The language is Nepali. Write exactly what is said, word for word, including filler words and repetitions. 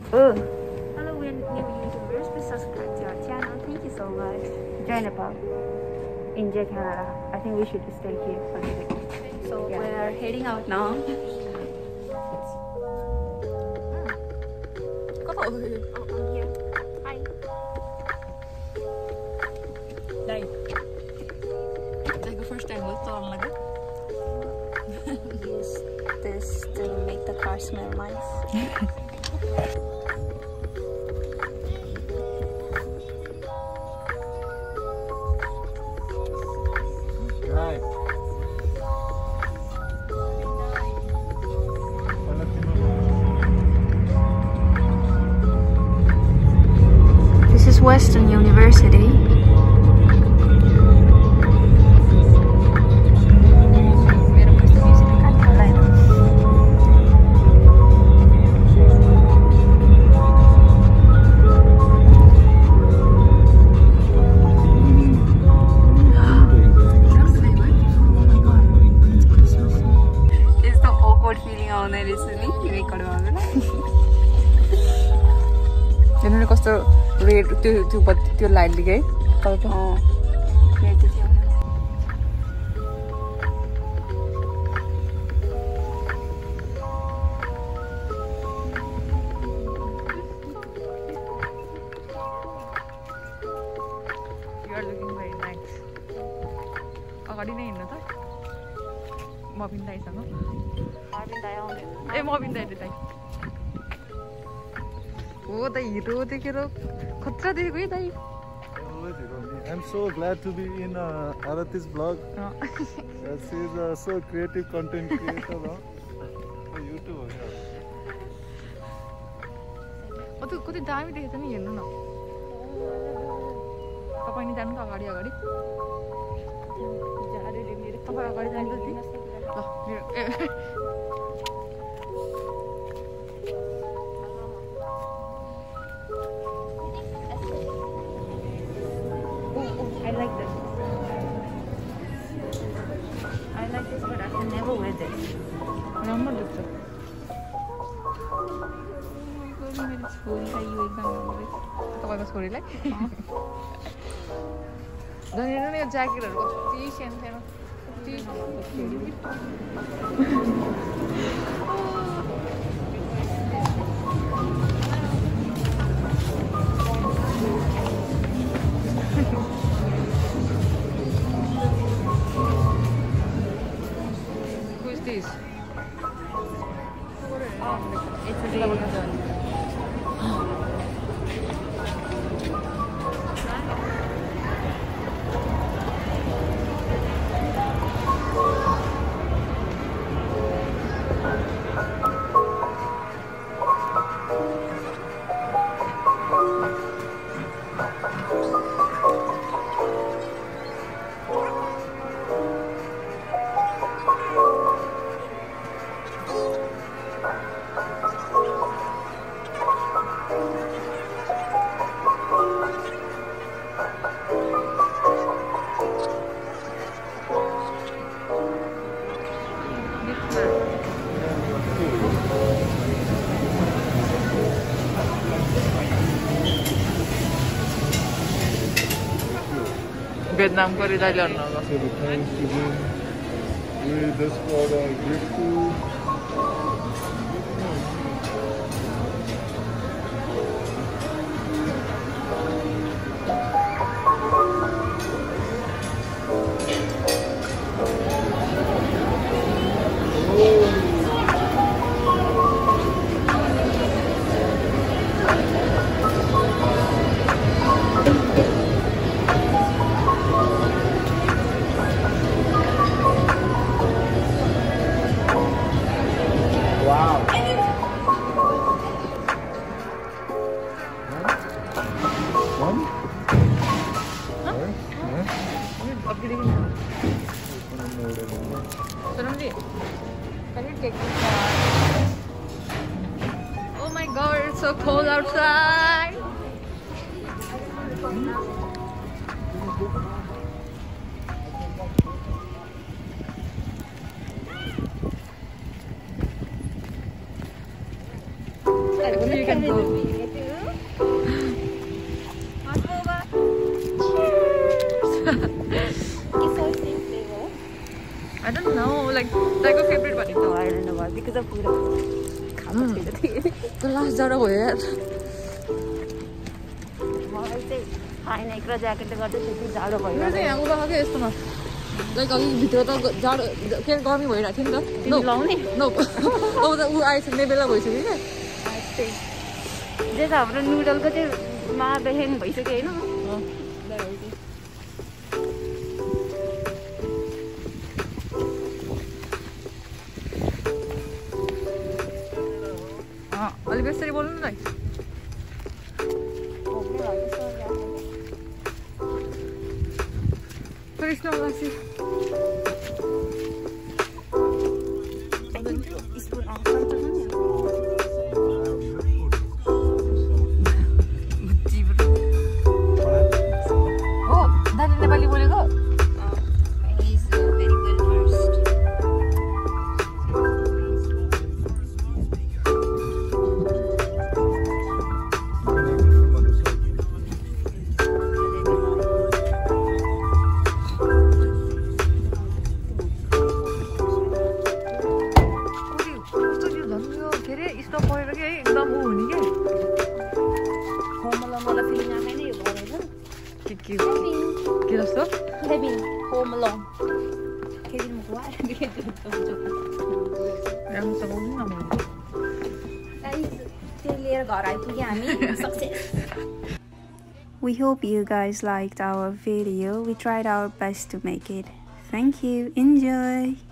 Oh. Hello, we're new YouTubers. Please subscribe to our channel. Thank you so much. Join the pub in J Canada. I think we should stay here for a second. So yeah. We're heading out now. Có thổi. Oh, I'm here. Hi. Đây. Đây có first time with toàn là use this to make the car smell nice. Right. This is Western University. कस्तो रेड त्यो त्यो त्यो लाइटले के तपाईँको अँ रेड थियो You are looking very nice. अगाडि नै हिँड्नु त मबिन दाइसँग मबिन दाइ आउने ए मबिन दाइले दाइ हो त हिरो देखेर खतरा देखेको है दाइ I'm so glad to be in uh, Arati's vlog. Uh. She is a so creative content creator. No? For YouTube. ओ त्यो कति दामी देखेछ नि हेर्नु न तपाईं नि जानु त अगाडि अगाडि तपाईं अगाडि जानु त ल I like this. I like this, but I can never wear this. राम्रो देख्छ मेरो छोरीलाई यो एकदम राम्रो देख्छ तपाईँको छोरीलाई धनीहरू नि यो ज्याकेटहरू कति सानो सानो Who is this? It's a really good. Vietnam ko rin dahil ano So the thanks to him. We just got a gift to Oh my god, it's so cold outside. You can go. I don't know, like, like a favorite one. No, I don't know why. Because of food. Mm. The last jar हो यार. मलाई चाहिँ खाइन एक्रा ज्याकेट गर्दै त्यति जाडो भयो. मेरो चाहिँ यहाँ उभा खाके यस्तोमा. लाइक अघि भित्र त जाडो के गर्मी भइरहेको थियो नि त. नो लाउने. नो. अब त उ आइसक्ने बेला भइसक्यो के. जे त हाम्रो नुडलको चाहिँ माबेहेन भइसक्यो हैन. अलि बेसरी बोल्नु न कृष्ण लासी हो दाजु नेपाली बोलेको के जस्तो Kevin Home Alone. Kevin Maguire. राम्रोसँग बोल्नु न म त्यो लिएर घर आइपुग्यो हामी success. We hope you guys liked our video. We tried our best to make it. Thank you. Enjoy.